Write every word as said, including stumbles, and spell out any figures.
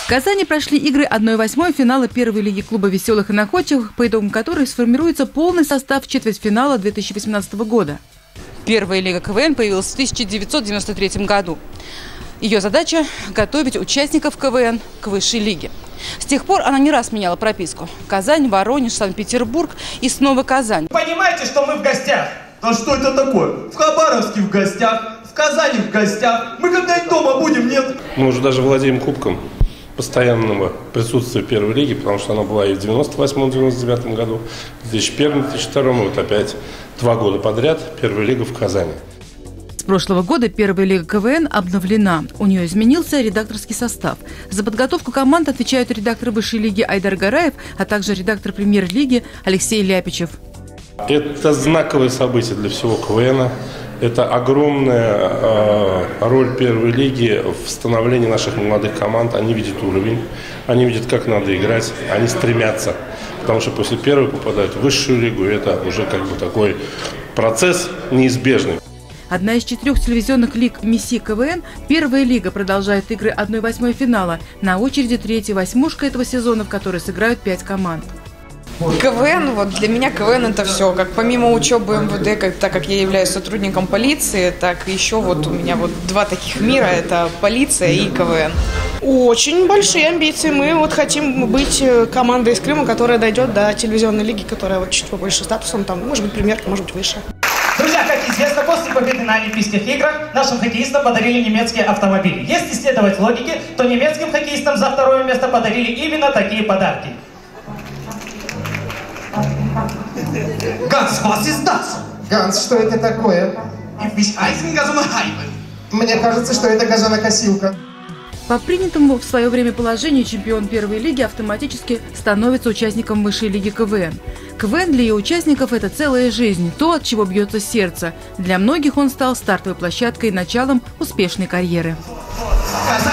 В Казани прошли игры одна восьмая финала первой лиги клуба «Веселых и находчивых», по итогам которой сформируется полный состав четвертьфинала две тысячи восемнадцатого года. Первая лига КВН появилась в тысяча девятьсот девяносто третьем году. Ее задача – готовить участников КВН к высшей лиге. С тех пор она не раз меняла прописку. Казань, Воронеж, Санкт-Петербург и снова Казань. Понимаете, что мы в гостях? А что это такое? В Хабаровске в гостях, в Казани в гостях. Мы когда-нибудь дома будем, нет? Мы уже даже владеем кубком постоянного присутствия первой лиги, потому что она была и в девяносто восьмом — девяносто девятом году, в две тысячи первом — две тысячи втором, и вот опять два года подряд первая лига в Казани. С прошлого года первая лига КВН обновлена. У нее изменился редакторский состав. За подготовку команд отвечают редактор высшей лиги Айдар Гараев, а также редактор премьер-лиги Алексей Ляпичев. Это знаковое событие для всего КВНа. Это огромная э, роль первой лиги в становлении наших молодых команд. Они видят уровень, они видят, как надо играть, они стремятся. Потому что после первой попадают в высшую лигу, и это уже как бы такой процесс неизбежный. Одна из четырех телевизионных лиг МИСИ КВН, первая лига продолжает игры одна восьмая финала. На очереди третья восьмушка этого сезона, в которой сыграют пять команд. КВН, вот для меня КВН это все, как помимо учебы МВД, как, так как я являюсь сотрудником полиции, так еще вот у меня вот два таких мира, это полиция и КВН. Очень большие амбиции, мы вот хотим быть командой из Крыма, которая дойдет до телевизионной лиги, которая вот чуть побольше статусом, там, может быть, премьерка, может быть, выше. Друзья, как известно, после победы на Олимпийских играх нашим хоккеистам подарили немецкие автомобили. Если следовать логике, то немецким хоккеистам за второе место подарили именно такие подарки. Ганс, was ist das? Ганс, что это такое? Мне кажется, что это газонокосилка. По принятому в свое время положению чемпион первой лиги автоматически становится участником высшей лиги КВН. КВН для ее участников – это целая жизнь, то, от чего бьется сердце. Для многих он стал стартовой площадкой и началом успешной карьеры.